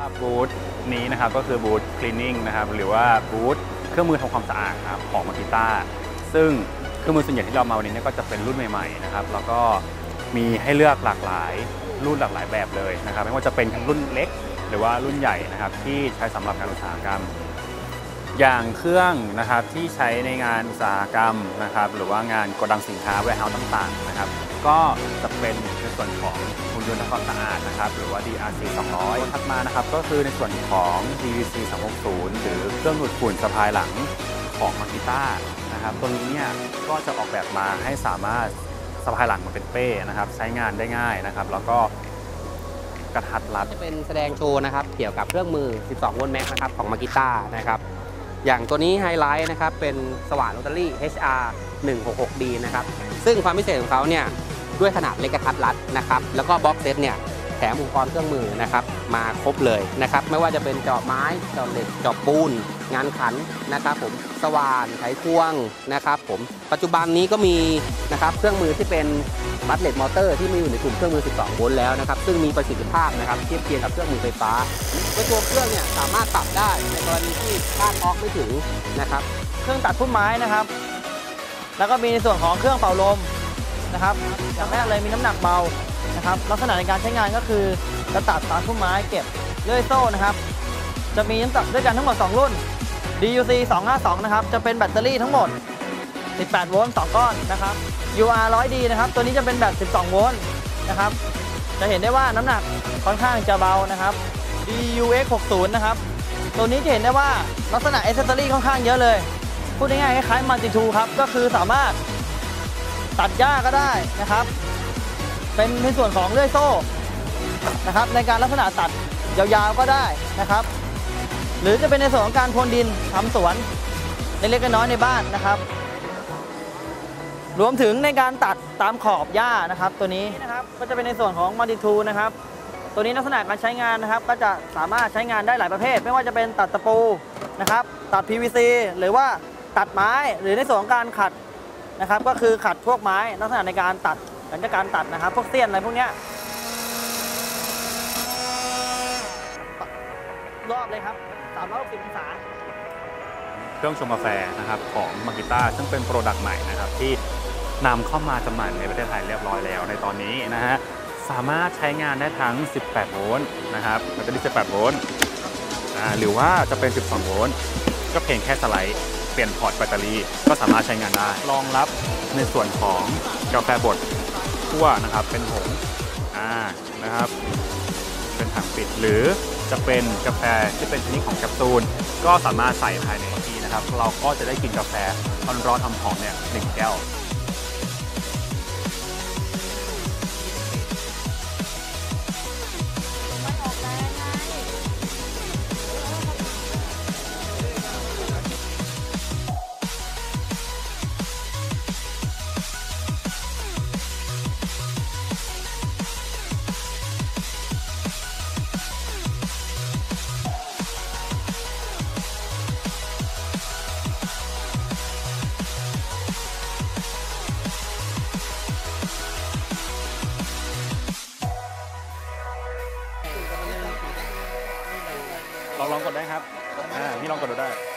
หรับบูธนี้นะครับก็คือบูธ cleaning นะครับหรือว่าบูธเครื่องมือทำความสะอาดนะครับของมากิต้าซึ่งเครื่องมือส่วนใหญ่ที่เรามาวันนี้ก็จะเป็นรุ่นใหม่ๆนะครับแล้วก็มีให้เลือกหลากหลายรุ่นหลากหลายแบบเลยนะครับไม่ว่าจะเป็นทั้งรุ่นเล็กหรือว่ารุ่นใหญ่นะครับที่ใช้สำหรับงานอุตสาหกรรมอย่างเครื่องนะครับที่ใช้ในงานอุตสาหกรรมนะครับหรือว่างานโกดังสินค้า warehouse ต่างๆนะครับก็จะเป็นในส่วนของหุ่นยนต์ทำความสะอาดนะครับหรือว่า DRC 200ถัดมานะครับก็คือในส่วนของ DVC 360หรือเครื่องดูดฝุ่นสะพายหลังของมากิต้านะครับตัวนี้เนี่ยก็จะออกแบบมาให้สามารถสะพายหลังมาเป็นเป้นะครับใช้งานได้ง่ายนะครับแล้วก็กระทัดรัดจะเป็นแสดงโชว์นะครับเกี่ยวกับเครื่องมือ 12 โวลต์แม็กนะครับของมากิต้านะครับอย่างตัวนี้ไฮไลท์นะครับเป็นสว่านโรตารี่ HR 166D นะครับซึ่งความพิเศษของเขาเนี่ยด้วยขนาดเล็กกระทัดรัดนะครับแล้วก็บ็อกเซตเนี่ยแถมอุปกรณ์เครื่องมือนะครับมาครบเลยนะครับไม่ว่าจะเป็นเจาะไม้เจาะเหล็กเจาะปูนงานขันนะครับผมสว่านไขควงนะครับผมปัจจุบันนี้ก็มีนะครับเครื่องมือที่เป็นบัตเลตมอเตอร์ที่มีอยู่ในกลุ่มเครื่องมือ 12 โวลต์แล้วนะครับซึ่งมีประสิทธิภาพนะครับเทียบเคียงกับเครื่องมือไฟฟ้าโดยตัวเครื่องเนี่ยสามารถปรับได้ในกรณีที่ต้านออกไม่ถึงนะครับเครื่องตัดพุ่มไม้นะครับแล้วก็มีในส่วนของเครื่องเป่าลมนะครับอย่างแรกเลยมีน้ำหนักเบานะครับลักษณะในการใช้งานก็คือจะตัดตามพุ่มไม้เก็บด้วยโซ่นะครับจะมีด้วยกันทั้งหมด2รุ่น DUC 252นะครับจะเป็นแบตเตอรี่ทั้งหมด18โวลต์2ก้อนนะครับ UR 100D นะครับตัวนี้จะเป็นแบบ12โวลต์นะครับจะเห็นได้ว่าน้ำหนักค่อนข้างจะเบานะครับ DUX 60นะครับตัวนี้จะเห็นได้ว่าลักษณะแอคเซสซอรี่ค่อนข้างเยอะเลยพูดง่ายๆคล้ายๆมัลติทูครับก็คือสามารถตัดหญ้าก็ได้นะครับเป็นในส่วนของเลื่อยโซ่นะครับในการลักษณะตัดยาวๆก็ได้นะครับหรือจะเป็นในส่วนของการพรวนดินทำสวนเล็กๆน้อยๆในบ้านนะครับรวมถึงในการตัดตามขอบหญ้านะครับตัวนี้นะครับก็จะเป็นในส่วนของมัลติทูนะครับตัวนี้ลักษณะการใช้งานนะครับก็จะสามารถใช้งานได้หลายประเภทไม่ว่าจะเป็นตัดตะปูนะครับตัด PVC หรือว่าตัดไม้หรือในส่วนของการขัดนะครับก็คือขัดพวกไม้ลักษณะในการตัดหลังจากการตัดนะครับพวกเสี้ยนอะไรพวกนี้รอบเลยครับ360องศาเครื่องชงกาแฟนะครับของมากิต้าซึ่งเป็นโปรดักต์ใหม่นะครับที่นำเข้ามาจำหน่ายในประเทศไทยเรียบร้อยแล้วในตอนนี้นะฮะสามารถใช้งานได้ทั้ง18โวลต์นะครับแบตเตอรี่18โวลต์หรือว่าจะเป็น12โวลต์ก็เพียงแค่สไลด์เปลี่ยนพอร์ตแบตเตอรี่ก็สามารถใช้งานได้รองรับในส่วนของกาแฟบดคั่วนะครับเป็นผงนะครับเป็นถังปิดหรือจะเป็นกาแฟที่เป็นชนิดของแคปซูลก็สามารถใส่ภายในนี้นะครับเราก็จะได้กินกาแฟร้อนๆหอมๆเนี่ย1แก้วลองกดได้ครับนี่ลองกดดูได้